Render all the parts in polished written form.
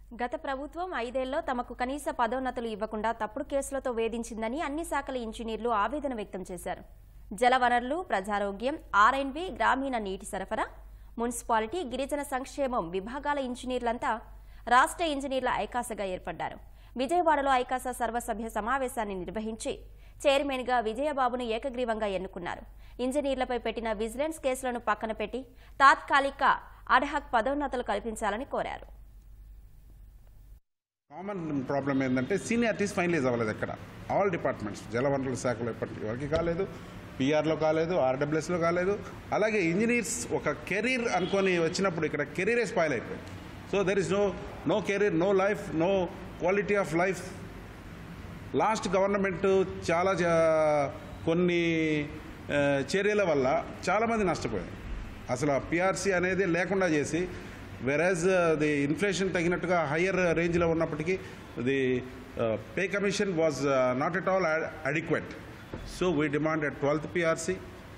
గత ప్రభుత్వం 5 ఏళ్లలో తమకు కనీస పదోన్నతులు ఇవ్వకుండా తప్పుడు కేసులతో వేధించిందని అన్ని శాఖల ఇంజనీర్లు ఆవేదన వ్యక్తం చేశారు. జలవనరులు, ప్రజారోగ్యం, ఆర్ఎండ్బి, గ్రామీణ నీటి సరఫరా, మున్సిపాలిటీ, గిరిజన సంక్షేమం విభాగాల ఇంజనీర్లంతా రాష్ట్ర ఇంజనీర్ల ఐకాసగా ఏర్పడ్డారు. విజయవాడలో ఐకాస సర్వసభ్య సమావేశాన్ని నిర్వహించి చైర్మన్గా విజయబాబును ఏకగ్రీవంగా ఎన్నుకున్నారు. ఇంజనీర్లపై పెట్టిన విజిలెన్స్ కేసులను పక్కన పెట్టి తాత్కాలిక అడ్హాక్ పదోన్నతులు కల్పించాలని కోరారు. కామన్ ప్రాబ్లం ఏంటంటే సీనియారిటీస్ ఫైనలైజ్ అవ్వలేదు. ఎక్కడ ఆల్ డిపార్ట్మెంట్స్, జలవనరుల శాఖలో ఇప్పటివరకు కాలేదు, పిఆర్లో కాలేదు, ఆర్డబ్ల్యూఎస్లో కాలేదు. అలాగే ఇంజనీర్స్ ఒక కెరీర్ అనుకొని వచ్చినప్పుడు ఇక్కడ కెరీరే స్పాయిల్ అయిపోయింది. So there is no career, no life, no quality of life. Last government చాలా కొన్ని చర్యల వల్ల చాలామంది నష్టపోయారు. అసలు పిఆర్సీ అనేది లేకుండా చేసి, వెరాజ్ ది ఇన్ఫ్లేషన్ తగినట్టుగా హయ్యర్ రేంజ్లో ఉన్నప్పటికీ the pay commission was not at all adequate. So we demanded 12th PRC.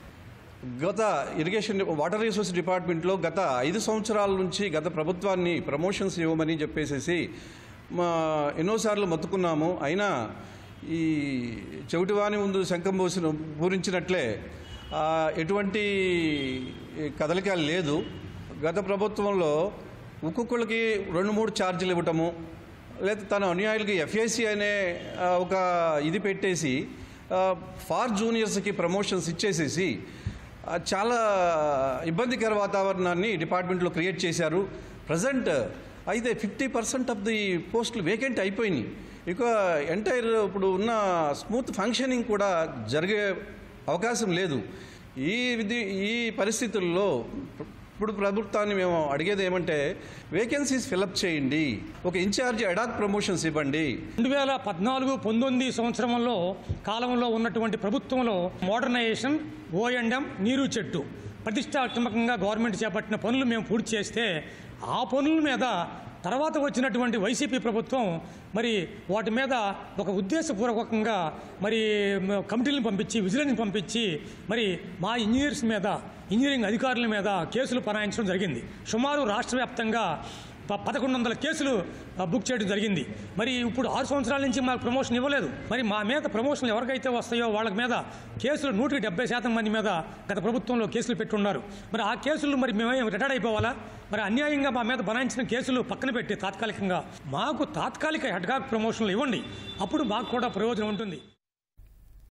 గత ఇరిగేషన్ వాటర్ రిసోర్స్ డిపార్ట్మెంట్లో గత 5 సంవత్సరాల నుంచి గత ప్రభుత్వాన్ని ప్రమోషన్స్ ఇవ్వమని చెప్పేసి ఎన్నోసార్లు మొత్తుకున్నాము. అయినా ఈ చెవిటివాని ముందు శంఖం పూరించినట్లే ఎటువంటి కదలికలు లేదు. గత ప్రభుత్వంలో ఒక్కొక్కళ్ళకి 2-3 ఛార్జీలు ఇవ్వటము, లేదా తన అనుయాయులకి ఎఫ్ఏసి అనే ఒక ఇది పెట్టేసి ఫార్ జూనియర్స్కి ప్రమోషన్స్ ఇచ్చేసేసి చాలా ఇబ్బందికర వాతావరణాన్ని డిపార్ట్మెంట్లో క్రియేట్ చేశారు. ప్రజెంట్ అయితే 50% ఆఫ్ ది పోస్టులు వేకెంట్ అయిపోయినాయి. ఇక ఎంటైర్ ఇప్పుడు ఉన్న స్మూత్ ఫంక్షనింగ్ కూడా జరిగే అవకాశం లేదు. ఈ పరిస్థితుల్లో ఇప్పుడు ప్రభుత్వాన్ని మేము అడిగేది ఏమంటే వేకెన్సీస్ ఫిలప్ చేయండి, ఒక ఇన్ఛార్జ్ అడాక్ ప్రమోషన్స్ ఇవ్వండి. 2014-19 సంవత్సరంలో కాలంలో ఉన్నటువంటి ప్రభుత్వంలో మోడర్నైజేషన్, ఓఎండ్ఎం, నీరు చెట్టు ప్రతిష్టాత్మకంగా గవర్నమెంట్ చేపట్టిన పనులు మేము పూర్తి చేస్తే ఆ పనుల మీద తర్వాత వచ్చినటువంటి వైసీపీ ప్రభుత్వం మరి వాటి మీద ఒక ఉద్దేశపూర్వకంగా మరి కమిటీలను పంపించి, విజిలెన్స్ పంపించి మరి మా ఇంజనీర్స్ మీద, ఇంజనీరింగ్ అధికారుల మీద కేసులు పనాయించడం జరిగింది. సుమారు రాష్ట్ర వ్యాప్తంగా 1100 కేసులు బుక్ చేయడం జరిగింది. మరి ఇప్పుడు 6 సంవత్సరాల నుంచి మాకు ప్రమోషన్ ఇవ్వలేదు. మరి మా మీద ప్రమోషన్లు ఎవరికైతే వస్తాయో వాళ్ళ మీద కేసులు 170% మంది మీద గత ప్రభుత్వంలో కేసులు పెట్టున్నారు. మరి ఆ కేసులు మరి మేమేం రిటైర్డ్ అయిపోవాలా? మరి అన్యాయంగా మా మీద బనాయించిన కేసులు పక్కన పెట్టి తాత్కాలికంగా మాకు తాత్కాలిక హెడ్గాక్ ప్రమోషన్లు ఇవ్వండి. అప్పుడు మాకు కూడా ప్రయోజనం ఉంటుంది.